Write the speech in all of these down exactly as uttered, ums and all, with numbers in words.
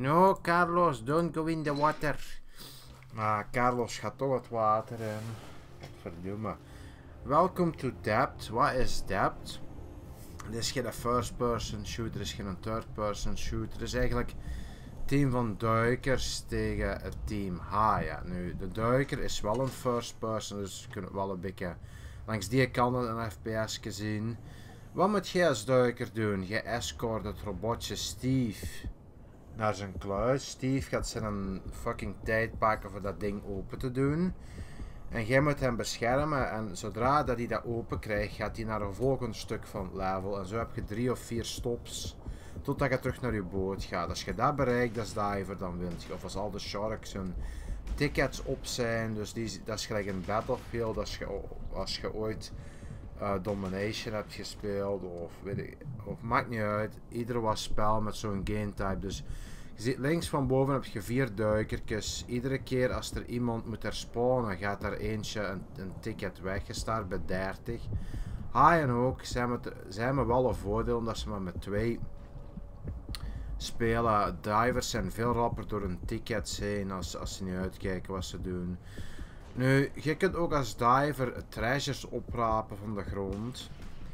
No, Carlos, don't go in the water. Maar Carlos gaat toch het water in. Verdomme. Welcome to Depth. Wat is Depth? Dit is geen first person shooter, dit is geen third person shooter. Het is eigenlijk het team van duikers tegen het team haaien. Nu, de duiker is wel een first person, dus we kunnen wel een beetje langs die kant een F P S zien. Wat moet jij als duiker doen? Je escort het robotje Steve naar zijn kluis. Steve gaat zijn fucking tijd pakken voor dat ding open te doen. En jij moet hem beschermen en zodra dat hij dat open krijgt, gaat hij naar een volgend stuk van het level. En zo heb je drie of vier stops totdat je terug naar je boot gaat. Als je dat bereikt als diver, dan wint je. Of als al de sharks hun tickets op zijn, dus die, dat is gelijk een Battlefield. Als je, als je ooit uh, Domination hebt gespeeld of weet ik, of maakt niet uit. Ieder was spel met zo'n game type. Dus je ziet links van boven heb je vier duikertjes. Iedere keer als er iemand moet herspawnen, gaat er eentje een, een ticket weg. Je staat bij dertig. Haaien ook. Zij hebben wel een voordeel omdat ze maar met twee spelen. Divers zijn veel rapper door hun tickets heen als, als ze niet uitkijken wat ze doen. Nu, je kunt ook als diver treasures oprapen van de grond.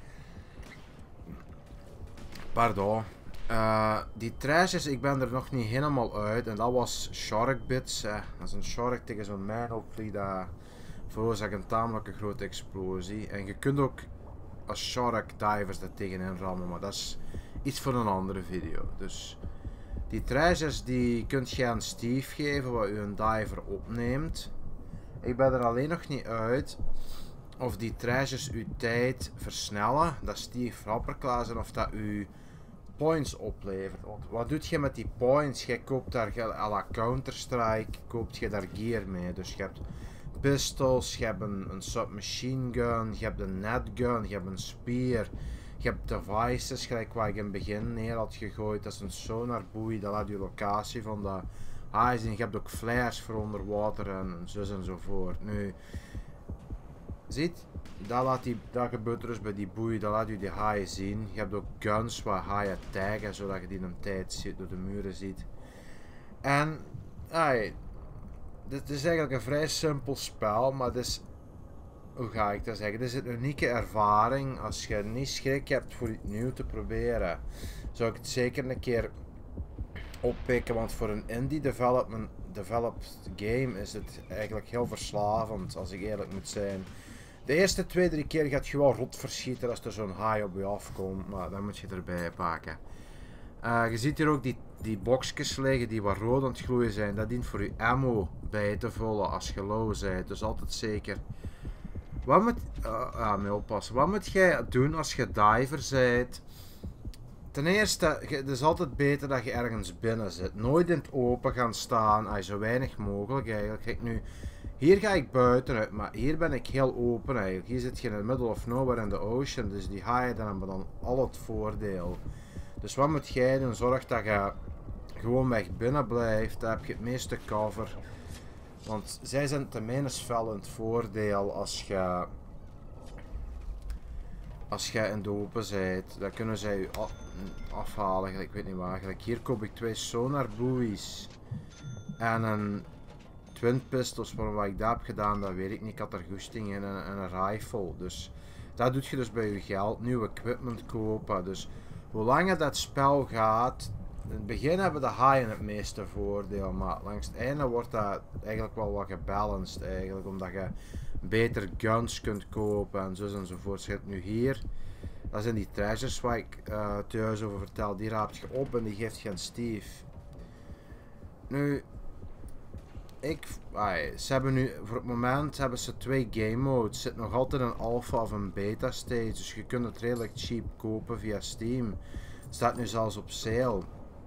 Pardon. Uh, die treasures, ik ben er nog niet helemaal uit. En dat was shark bits. Eh. Als een shark tegen zo'n mijn opvliegt, dat veroorzaakt een tamelijk grote explosie. En je kunt ook als shark divers dat tegenin rammen, maar dat is iets voor een andere video. Dus die treasures die kunt je aan Steve geven, wat u een diver opneemt. Ik ben er alleen nog niet uit of die treasures uw tijd versnellen, dat Steve rapper klaar zijn, of dat u points oplevert. Want wat doet je met die points? Je koopt daar à la Counter-Strike, koopt je daar gear mee. Dus je hebt pistols, je hebt een, een submachine gun, je hebt een netgun, je hebt een spear, je hebt devices, gelijk waar ik in het begin neer had gegooid. Dat is een sonarboei, dat laat je locatie van dat haai zien. Je hebt ook flares voor onder water en zo enzovoort. Nu, ziet, dat, laat die, dat gebeurt dus bij die boei, dat laat je die haaien zien. Je hebt ook guns waar haaien taggen, zodat je die in een tijd ziet, door de muren ziet. En, ay, dit is eigenlijk een vrij simpel spel, maar het is, hoe ga ik dat zeggen, dit is een unieke ervaring. Als je niet schrik hebt voor iets nieuw te proberen, zou ik het zeker een keer oppikken, want voor een indie development, developed game is het eigenlijk heel verslavend, als ik eerlijk moet zijn. De eerste twee, drie keer gaat je wel rot verschieten als er zo'n haai op je afkomt, maar dan moet je erbij pakken. Uh, je ziet hier ook die, die boxjes liggen die wat rood aan het gloeien zijn. Dat dient voor je ammo bij te vullen als je low bent, dus altijd zeker. Wat moet, uh, ah, mee oppassen. Wat moet jij doen als je diver bent? Ten eerste, het is altijd beter dat je ergens binnen zit. Nooit in het open gaan staan, uh, zo weinig mogelijk eigenlijk. Kijk nu. Hier ga ik buitenuit, maar hier ben ik heel open eigenlijk. Hier zit je in the middle of nowhere in the ocean, dus die haaien dan hebben dan al het voordeel. Dus wat moet jij doen? Zorg dat je gewoon weg binnen blijft, dan heb je het meeste cover. Want zij zijn ten minste wel het voordeel als je als je in de open bent, dan kunnen zij je afhalen, ik weet niet waar. Hier koop ik twee sonar buoys en een twin pistols, voor wat ik dat heb gedaan, dat weet ik niet. Ik had er goesting in en, en een rifle. Dus dat doe je dus bij je geld. Nieuw equipment kopen. Dus hoe langer dat spel gaat, in het begin hebben de haaien het meeste voordeel, maar langs het einde wordt dat eigenlijk wel wat gebalanced eigenlijk, omdat je beter guns kunt kopen en zo enzovoort. Je hebt nu hier, dat zijn die treasures waar ik uh, thuis over vertel, die raapt je op en die geeft je aan Steve. Nu, Ik, ay, ze hebben nu, voor het moment hebben ze twee game modes. Er zit nog altijd een alpha of een beta stage, dus je kunt het redelijk cheap kopen via Steam. Het staat nu zelfs op sale.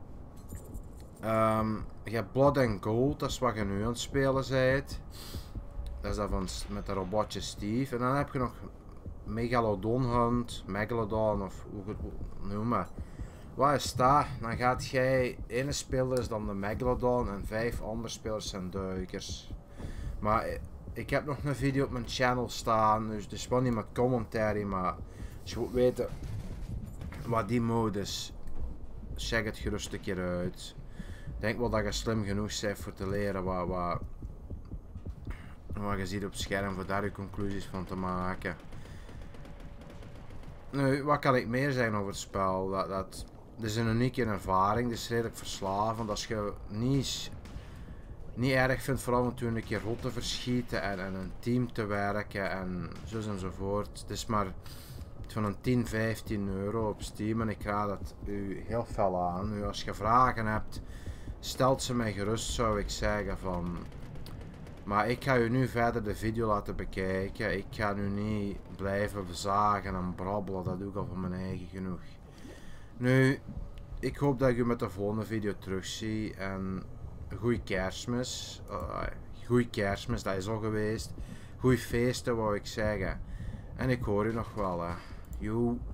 Um, je hebt Blood and Gold, dat is wat je nu aan het spelen bent. Dat is dat van, met de robotje Steve. En dan heb je nog Megalodon Hunt, Megalodon of hoe je het noemen. Wat is dat? Dan gaat jij, ene speler is dan de Megalodon en vijf andere spelers zijn duikers. Maar ik heb nog een video op mijn channel staan, dus het is wel niet met commentary, maar als je wilt weten wat die mode is, check het gerust een keer uit. denk wel dat je slim genoeg bent voor te leren wat, wat, wat je ziet op het scherm, voor daar je conclusies van te maken. Nu, wat kan ik meer zeggen over het spel? Dat, dat, het is een unieke ervaring, het is redelijk verslavend. Als je niet, niet erg vindt, vooral natuurlijk een keer rot te verschieten en, en een team te werken en zo enzovoort. Het is maar van een tien, vijftien euro op Steam en ik raad het u heel fel aan. Nu, als je vragen hebt, stelt ze mij gerust, zou ik zeggen van. Maar ik ga u nu verder de video laten bekijken. Ik ga nu niet blijven zagen en brabbelen, dat doe ik al van mijn eigen genoeg. Nu, ik hoop dat ik u met de volgende video terugzie en goeie kerstmis. Uh, goeie kerstmis, dat is al geweest. Goeie feesten wou ik zeggen. En ik hoor u nog wel, hè. Joe.